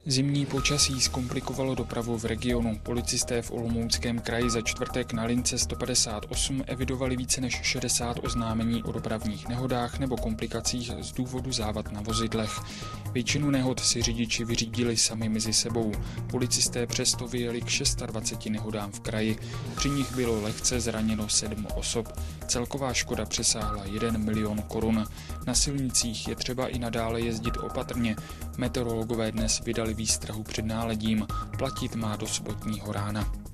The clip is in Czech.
Zimní počasí zkomplikovalo dopravu v regionu. Policisté v Olomouckém kraji za čtvrtek na lince 158 evidovali více než 60 oznámení o dopravních nehodách nebo komplikacích z důvodu závad na vozidlech. Většinu nehod si řidiči vyřídili sami mezi sebou. Policisté přesto vyjeli k 26 nehodám v kraji. Při nich bylo lehce zraněno 7 osob. Celková škoda přesáhla 1 milion korun. Na silnicích je třeba i nadále jezdit opatrně. Meteorologové dnes vydali výstrahu před náledím. Platit má do sobotního rána.